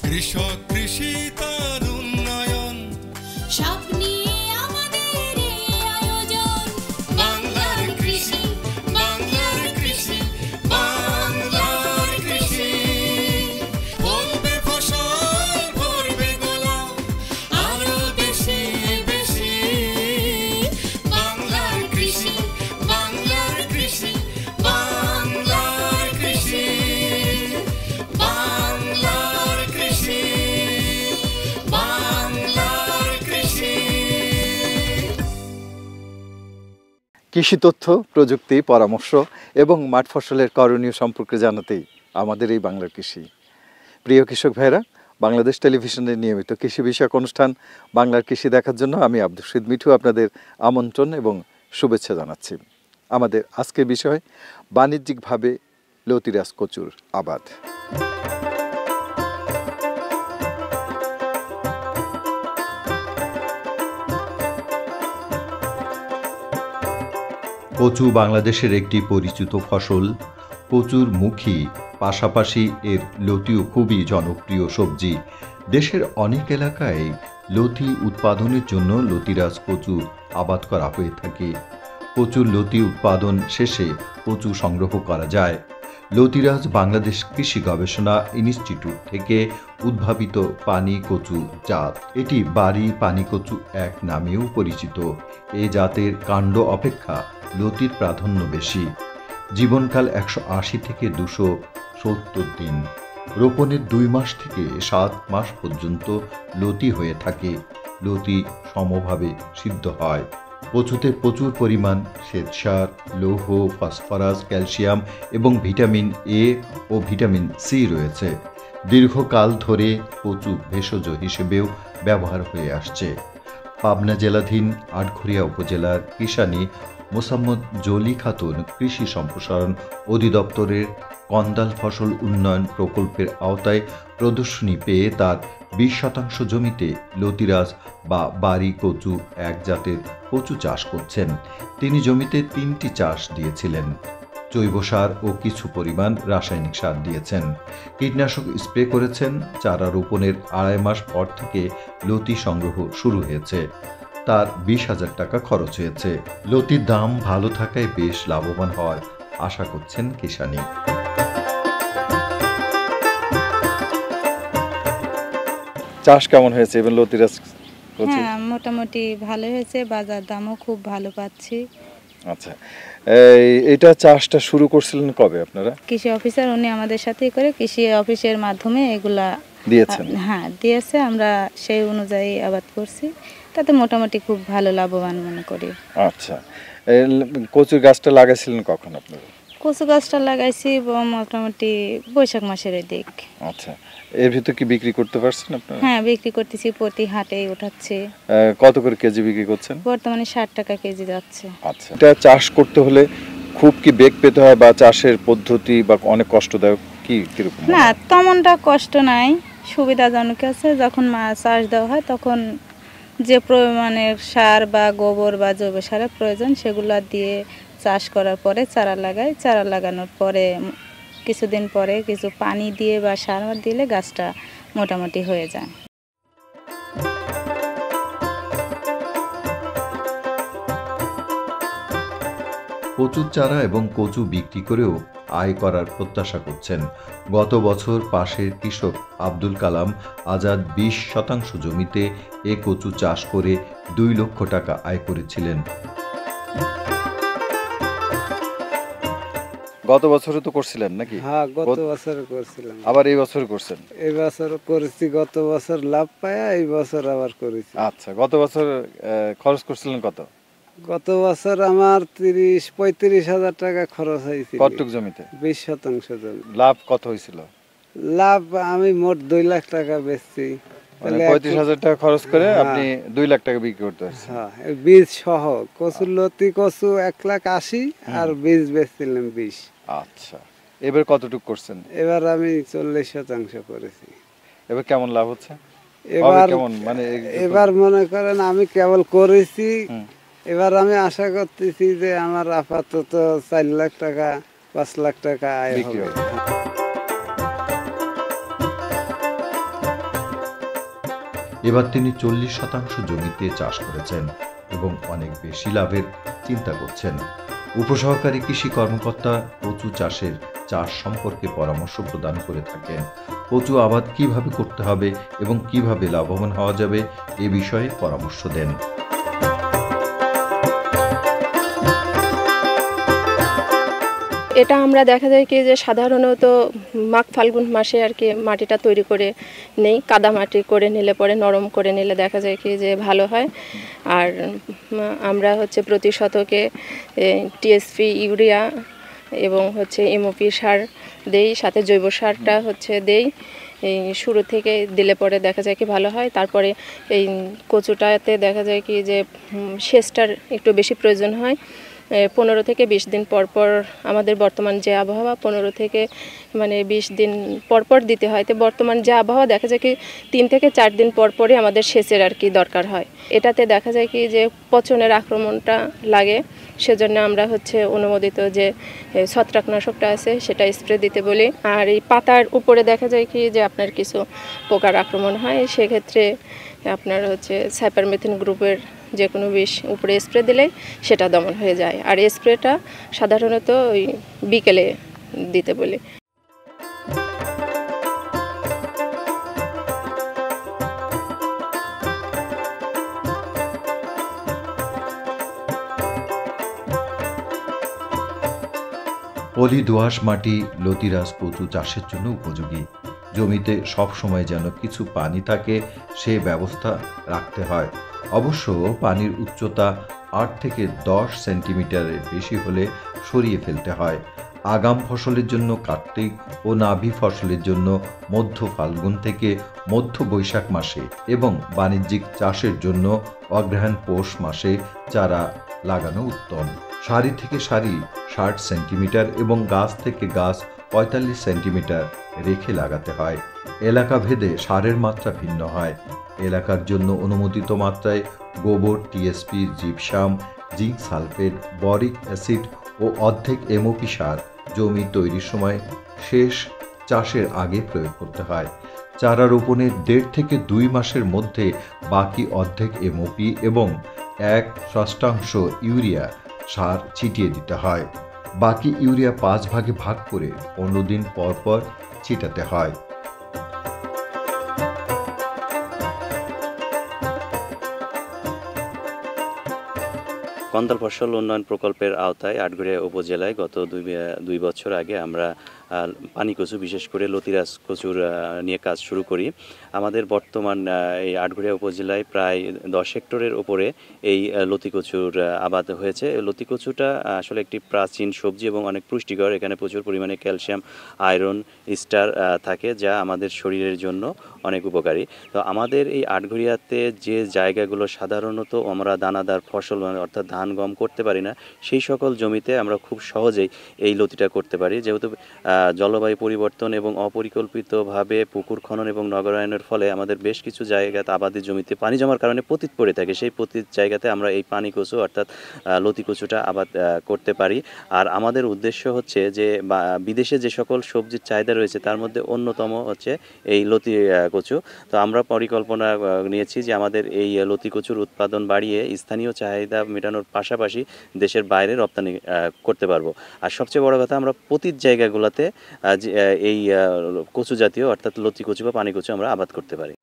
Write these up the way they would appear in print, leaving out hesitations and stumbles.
কৃষক কৃষি তার উন্নয়ন সব নিয়ে আমাদের এই আয়োজন। বাংলার কৃষি, বাংলার কৃষি, বাংলার কৃষি। ফলবে ফসল, ভরবে গোলা, আরো বেশি বেশি। বাংলার কৃষি, বাংলার কৃষি, বাংলার কৃষি, বাংলার কৃষি, বাংলার কৃষি। কৃষি তথ্য, প্রযুক্তি, পরামর্শ এবং মাঠ ফসলের করণীয় সম্পর্কে জানাতেই আমাদের এই বাংলার কৃষি। প্রিয় কৃষক ভাইরা, বাংলাদেশ টেলিভিশনের নিয়মিত কৃষি বিষয়ক অনুষ্ঠান বাংলার কৃষি দেখার জন্য আমি আব্দুল রশিদ মিঠু আপনাদের আমন্ত্রণ এবং শুভেচ্ছা জানাচ্ছি। আমাদের আজকের বিষয় বাণিজ্যিকভাবে লতিরাজ কচুর আবাদ। কচু বাংলাদেশের একটি পরিচিত ফসল। কচুর মুখী পাশাপাশি এর লতিও খুবই জনপ্রিয় সবজি। দেশের অনেক এলাকায় লতি উৎপাদনের জন্য লতিরাজ কচু আবাদ করা হয়ে থাকে। কচুর লতি উৎপাদন শেষে কচু সংগ্রহ করা যায়। লতিরাজ বাংলাদেশ কৃষি গবেষণা ইনস্টিটিউট থেকে উদ্ভাবিত পানি কচু জাত। এটি বাড়ি পানি কচু এক নামেও পরিচিত। এ জাতের কাণ্ড অপেক্ষা লতির প্রাধান্য বেশি। জীবনকাল 180 থেকে 270 দিন। রোপণের 2 মাস থেকে 7 মাস পর্যন্ত লতি হয়ে থাকে। লতি সমভাবে সিদ্ধ হয়। কচুতে প্রচুর পরিমাণ শ্বেতসার, লৌহ, ফসফরাস, ক্যালসিয়াম এবং ভিটামিন এ ও ভিটামিন সি রয়েছে। দীর্ঘকাল ধরে কচু ভেষজ হিসেবেও ব্যবহার হয়ে আসছে। পাবনা জেলাধীন আটঘরিয়া উপজেলার কৃষানী মোসাম্মদ জলি খাতুন কৃষি সম্প্রসারণ অধিদপ্তরের কন্দাল ফসল উন্নয়ন প্রকল্পের আওতায় প্রদর্শনী পেয়ে তার 20% জমিতে লতিরাজ বা বাড়ি কচু এক জাতের কচু চাষ করছেন। তিনি জমিতে 3টি চাষ দিয়েছিলেন। জৈব সার ও কিছু পরিমাণ রাসায়নিক সার দিয়েছেন। কীটনাশক স্প্রে করেছেন। চারা রোপণের 2.5 মাস পর থেকে লতি সংগ্রহ শুরু হয়েছে। তার 20,000 টাকা খরচ হয়েছে। লতির দাম ভালো থাকায় বেশ লাভবান হওয়ার আশা করছেন কিষানী। চাষ কেমন হয়েছে এবং লতিরাজ কচু? হ্যাঁ, মোটামুটি ভালো হয়েছে। বাজার দামও খুব ভালো পাচ্ছি। আচ্ছা, এটা চাষটা শুরু করছিলেন কবে আপনারা? কৃষি অফিসার উনি আমাদের সাথেই করে কৃষি অফিসের মাধ্যমে এগুলা দিয়েছেন? হ্যাঁ, দিয়েছে। আমরা সেই অনুযায়ী আবাদ করছি। তাতে মোটামুটি খুব ভালো লাভবান মনে করি। আচ্ছা, কচুর গাছটা লাগাইছিলেন কখন আপনারা? কচু গাছটা লাগাইছি মোটামুটি বৈশাখ মাসের দিক। আচ্ছা, এর ভিতর কি বিক্রি করতে পারছেন আপনারা? হ্যাঁ, বিক্রি করতেছি। প্রতি হাটেই উঠাচ্ছে। কত করে কেজি বিক্রি করছেন? বর্তমানে 60 টাকা কেজি যাচ্ছে। আচ্ছা, এটা চাষ করতে হলে খুব কি বেগ পেতে হয় বা চাষের পদ্ধতি বা অনেক কষ্টদায়ক কি কিরকম? না, তেমনটা কষ্ট নাই, সুবিধাজনক আছে। যখন চাষ দেওয়া হয় তখন যে পরিমাণের সার বা গোবর বা জৈব সারের প্রয়োজন সেগুলো দিয়ে চাষ করার পরে চারা লাগাই। চারা লাগানোর পরে কিছুদিন পরে কিছু পানি দিয়ে বা সার দিলে গাছটা মোটামুটি হয়ে যায়। কচুর চারা এবং কচু বিক্রি করেও আয় করার প্রত্যাশা করছেন। গত বছর পাশের কৃষক আব্দুল কালাম আজাদ 20% জমিতে এ কচু চাষ করে 2 লক্ষ টাকা আয় করেছিলেন। গত বছরও তো করছিলেন নাকি? হ্যাঁ, গত বছর করছিলাম। আবার এই বছর করছেন? এই বছর করেছি। গত বছর লাভ পায়া এই বছর আবার করেছি। আচ্ছা, গত বছর খরচ করছিলেন কত? গত বছর আমার 35,000 টাকা খরচ হয়েছিল। কতটুক জমিতে? 20% জমি। লাভ কত হয়েছিল? লাভ আমি মোট 2 লাখ টাকা বেচছি। মানে 35,000 টাকা খরচ করে আপনি 2 লাখ টাকা বিক্রি করতে পারছেন? হ্যাঁ, বীজ সহ কচুর লতি কচু 1,80,000 আর বীজ বেচছিলাম 20। আচ্ছা, এবার কতটুক করছেন? এবার আমি 40% করেছি। এবার কেমন লাভ হচ্ছে? এবার কেমন মানে এবার মনে করেন আমি কেবল করেছি। এবার আমি আশা করতেছি যে আমার আপাতত 4 লাখ টাকা 5 লাখ টাকা আয় হবে। এবার তিনি 40% জমিতে চাষ করেছেন এবং অনেক বেশি লাভের চিন্তা করছেন। উপসহকারী কৃষি কর্মকর্তা কচু চাষ সম্পর্কে পরামর্শ প্রদান করে থাকেন। কচু আবাদ কিভাবে করতে হবে এবং কিভাবে লাভবান হওয়া যাবে এ বিষয়ে পরামর্শ দেন। এটা আমরা দেখা যায় কি যে সাধারণত মাঘ ফাল্গুন মাসে আর কি মাটিটা তৈরি করে নেই, কাদা মাটি করে নিলে পরে নরম করে নিলে দেখা যায় কি যে ভালো হয়। আর আমরা হচ্ছে প্রতি শতকে টিএসপি, ইউরিয়া এবং হচ্ছে এমওপি সার দেই, সাথে জৈব সারটা হচ্ছে দেই। এই শুরু থেকে দিলে পরে দেখা যায় কি ভালো হয়। তারপরে এই কচুটাতে দেখা যায় কি যে সেচটার একটু বেশি প্রয়োজন হয়। 15 থেকে 20 দিন পর পর আমাদের বর্তমান যে আবহাওয়া 15 থেকে 20 দিন পর পর দিতে হয়। তো বর্তমান যে আবহাওয়া দেখা যায় কি 3 থেকে 4 দিন পর পরই আমাদের সেচের আর কি দরকার হয়। এটাতে দেখা যায় কি যে পচনের আক্রমণটা লাগে, সেজন্য আমরা হচ্ছে অনুমোদিত যে ছত্রাকনাশকটা আছে সেটা স্প্রে দিতে বলি। আর এই পাতার উপরে দেখা যায় কি যে আপনার কিছু পোকার আক্রমণ হয়, সেক্ষেত্রে আপনার হচ্ছে সাইপারমেথিন গ্রুপের যে কোনো বিষ উপরে স্প্রে দিলে সেটা দমন হয়ে যায়। আর স্প্রেটা সাধারণত ওই বিকেলে দিতে বলি। পলি দোআঁশ মাটি লতিরাজ কচু চাষের জন্য উপযোগী। জমিতে সব সময় যেন কিছু পানি থাকে সে ব্যবস্থা রাখতে হয়। অবশ্য পানির উচ্চতা 8 থেকে 10 সেন্টিমিটারের বেশি হলে সরিয়ে ফেলতে হয়। আগাম ফসলের জন্য কার্তিক ও নাভি ফসলের জন্য মধ্য ফাল্গুন থেকে মধ্য বৈশাখ মাসে এবং বাণিজ্যিক চাষের জন্য অগ্রহায়ণ পৌষ মাসে চারা লাগানো উত্তম। সারি থেকে সারি 60 সেন্টিমিটার এবং গাছ থেকে গাছ 45 সেন্টিমিটার রেখে লাগাতে হয়। এলাকা ভেদে সারের মাত্রা ভিন্ন হয়। এলাকার জন্য অনুমোদিত মাত্রায় গোবর, TSP, gypsum, zinc sulphate, boric acid ও অর্ধেক এমওপি সার জমি তৈরির সময় শেষ চাষের আগে প্রয়োগ করতে হয়। চারা রোপণের 1.5 থেকে 2 মাসের মধ্যে বাকি অর্ধেক এমওপি এবং 1/6 ইউরিয়া সার ছিটিয়ে দিতে হয়। বাকি ইউরিয়া 5 ভাগে ভাগ করে 15 দিন পর পর ছিটাতে হয়। কন্দাল ফসল উন্নয়ন প্রকল্পের আওতায় আটঘরিয়া উপজেলায় গত 2 বছর আগে আমরা পানি কচু, বিশেষ করে লতিরাজ কচুর নিয়ে কাজ শুরু করি। আমাদের বর্তমান এই আটঘরিয়া উপজেলায় প্রায় 10 হেক্টরের উপরে এই লতি কচুর আবাদ হয়েছে। লতি কচুটা আসলে একটি প্রাচীন সবজি এবং অনেক পুষ্টিকর। এখানে প্রচুর পরিমাণে ক্যালসিয়াম, আয়রন, স্টার থাকে, যা আমাদের শরীরের জন্য অনেক উপকারী। তো আমাদের এই আটঘরিয়াতে যে জায়গাগুলো সাধারণত আমরা দানাদার ফসল অর্থাৎ ধান, গম করতে পারি না, সেই সকল জমিতে আমরা খুব সহজেই এই লতিটা করতে পারি। যেহেতু জলবায়ু পরিবর্তন এবং অপরিকল্পিতভাবে পুকুর খনন এবং নগরায়নের ফলে আমাদের বেশ কিছু জায়গাতে আবাদি জমিতে পানি জমার কারণে পতিত পড়ে থাকে। সেই পতিত জায়গাতে আমরা এই পানি কচু অর্থাৎ লতি কচুটা আবাদ করতে পারি। আর আমাদের উদ্দেশ্য হচ্ছে যে বিদেশে যে সকল সবজির চাহিদা রয়েছে তার মধ্যে অন্যতম হচ্ছে এই লতি কচু। তো আমরা পরিকল্পনা নিয়েছি যে আমাদের এই লতি কচুর উৎপাদন বাড়িয়ে স্থানীয় চাহিদা মেটানোর পাশাপাশি দেশের বাইরে রপ্তানি করতে পারবো। আর সবচেয়ে বড় কথা, আমরা পতিত জায়গাগুলোতে এই কচু জাতীয় অর্থাৎ লতি কচু বা পানি কচু আমরা আবাদ করতে পারি।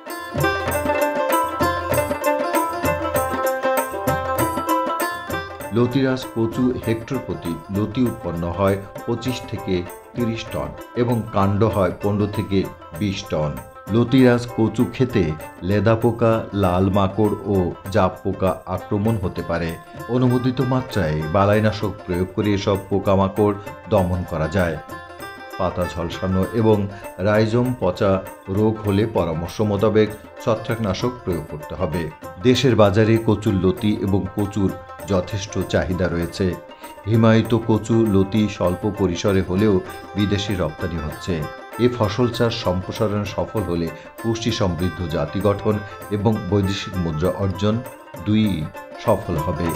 লতিরাজ কচু হেক্টর প্রতি লতি উৎপন্ন হয় 25 থেকে 30 টন এবং কাণ্ড হয় 15 থেকে 20 টন। লতিরাজ কচু খেতে লেদা পোকা, লাল মাকড় ও জাপ পোকা আক্রমণ হতে পারে। অনুমোদিত মাত্রায় বালাইনাশক প্রয়োগ করে এসব পোকামাকড় দমন করা যায়। পাতা ঝলসানো এবং রাইজোম পচা রোগ হলে পরামর্শ মোতাবেক ছত্রাকনাশক প্রয়োগ করতে হবে। দেশের বাজারে কচুর লতি এবং কচুর যথেষ্ট চাহিদা রয়েছে। হিমায়িত কচু লতি স্বল্প পরিসরে হলেও বিদেশে রপ্তানি হচ্ছে। এ ফসল চাষ সম্প্রসারণে সফল হলে পুষ্টি সমৃদ্ধ জাতি গঠন এবং বৈদেশিক মুদ্রা অর্জন দুই সফল হবে।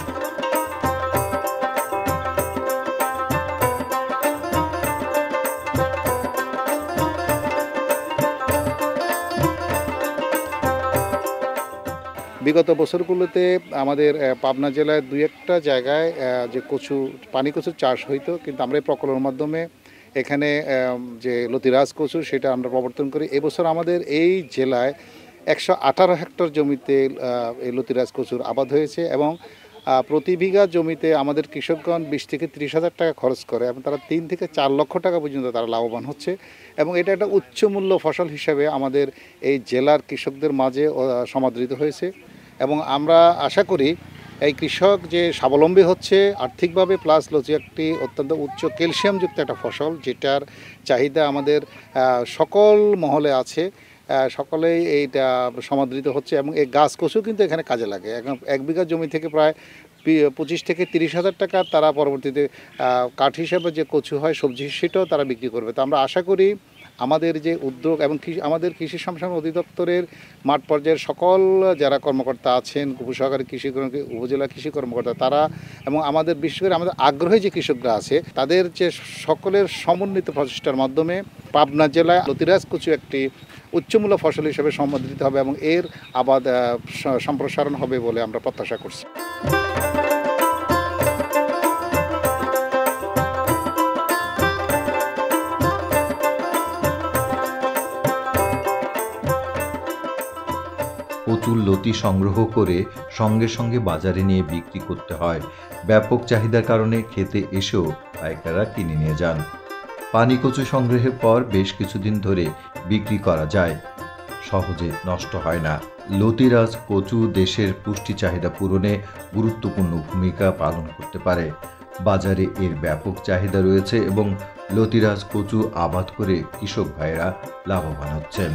বিগত বছরগুলোতে আমাদের পাবনা জেলায় দুই একটা জায়গায় যে পানি কচুর চাষ হইতো, কিন্তু আমরা এই প্রকল্পের মাধ্যমে এখানে যে লতিরাজ কচু সেটা আমরা প্রবর্তন করি। এবছর আমাদের এই জেলায় 118 হেক্টর জমিতে এই লতিরাজ কচুর আবাদ হয়েছে এবং প্রতি বিঘা জমিতে আমাদের কৃষকগণ 20 থেকে 30 হাজার টাকা খরচ করে এবং তারা 3 থেকে 4 লক্ষ টাকা পর্যন্ত তারা লাভবান হচ্ছে এবং এটা একটা উচ্চ মূল্য ফসল হিসেবে আমাদের এই জেলার কৃষকদের মাঝে সমাদৃত হয়েছে এবং আমরা আশা করি এই কৃষক যে স্বাবলম্বী হচ্ছে আর্থিকভাবে, প্লাস লতি একটি অত্যন্ত উচ্চ ক্যালসিয়ামযুক্ত একটা ফসল যেটার চাহিদা আমাদের সকল মহলে আছে, সকলেই এইটা সমাদৃত হচ্ছে এবং এই গাছ কচু কিন্তু এখানে কাজে লাগে। এখন 1 বিঘা জমি থেকে প্রায় 25 থেকে 30 হাজার টাকা তারা পরবর্তীতে কাঠ হিসাবে যে কচু হয় সবজি সেটাও তারা বিক্রি করবে। তো আমরা আশা করি আমাদের যে উদ্যোগ এবং আমাদের কৃষি সম্প্রসারণ অধিদপ্তরের মাঠ পর্যায়ের সকল যারা কর্মকর্তা আছেন, উপসহকারী কৃষি উপজেলা কৃষি কর্মকর্তা তারা এবং আমাদের বিশেষ করে আমাদের আগ্রহী যে কৃষকরা আছে তাদের যে সকলের সমন্বিত প্রচেষ্টার মাধ্যমে পাবনা জেলায় লতিরাজ কচু একটি উচ্চমূল্য ফসল হিসেবে সমাদৃত হবে এবং এর আবাদ সম্প্রসারণ হবে বলে আমরা প্রত্যাশা করছি। প্রচুর লতি সংগ্রহ করে সঙ্গে সঙ্গে বাজারে নিয়ে বিক্রি করতে হয়। ব্যাপক চাহিদার কারণে খেতে এসেও পাইকাররা কিনে নিয়ে যান। পানি কচু সংগ্রহের পর বেশ কিছুদিন ধরে বিক্রি করা যায়, সহজে নষ্ট হয় না। লতিরাজ কচু দেশের পুষ্টি চাহিদা পূরণে গুরুত্বপূর্ণ ভূমিকা পালন করতে পারে। বাজারে এর ব্যাপক চাহিদা রয়েছে এবং লতিরাজ কচু আবাদ করে কৃষক ভাইয়েরা লাভবান হচ্ছেন।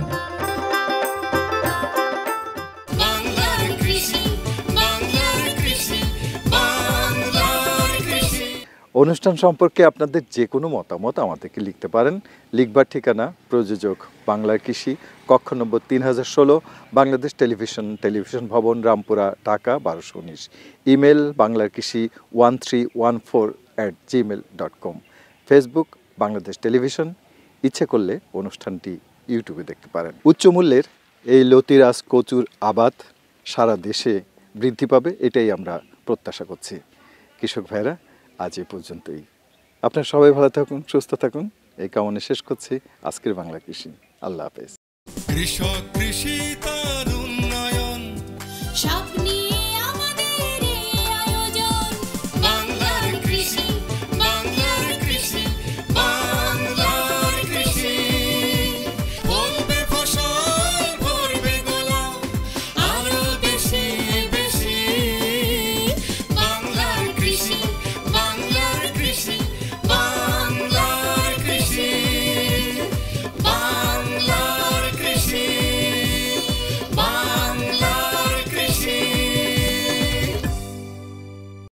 অনুষ্ঠান সম্পর্কে আপনাদের যে কোনো মতামত আমাদেরকে লিখতে পারেন। লিখবার ঠিকানা প্রযোজক বাংলার কৃষি, কক্ষ নম্বর 3016, বাংলাদেশ টেলিভিশন ভবন, রামপুরা, ঢাকা 1219। ইমেল বাংলার কৃষি 1314@gmail.com। Facebook Bangladesh television. ইচ্ছে করলে অনুষ্ঠানটি ইউটিউবে দেখতে পারেন। উচ্চ মূল্যের এই লতিরাজ কচুর আবাদ সারা দেশে বৃদ্ধি পাবে, এটাই আমরা প্রত্যাশা করছি। কৃষক ভাইরা, আজ এই পর্যন্তই। আপনারা সবাই ভালো থাকুন, সুস্থ থাকুন, এই কামনা শেষ করছি আজকের বাংলা কৃষি। আল্লাহ হাফেজ। কৃষক কৃষি তার উন্নয়ন স্বপ্ন